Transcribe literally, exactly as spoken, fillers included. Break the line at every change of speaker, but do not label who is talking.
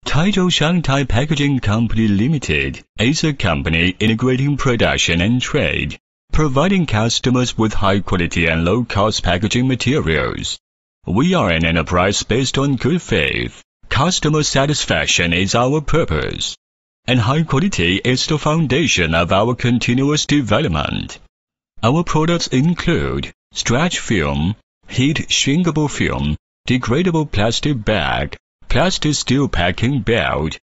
Taizhou ShanTai Packaging Co Limited is a company integrating production and trade, providing customers with high-quality and low-cost packaging materials. We are an enterprise based on good faith. Customer satisfaction is our purpose, and high quality is the foundation of our continuous development. Our products include stretch film, heat shrinkable film, degradable plastic bag, plastic steel packing belt,